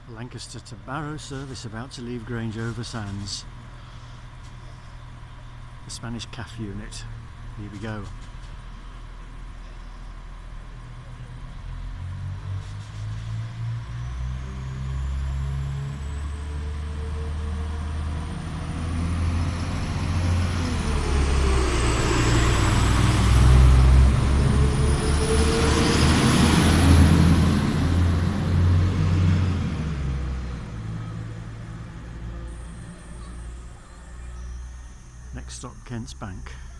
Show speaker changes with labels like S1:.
S1: Lancaster to Barrow service about to leave Grange Over Sands. The Spanish CAF unit. Here we go. Next stop, Kent's Bank.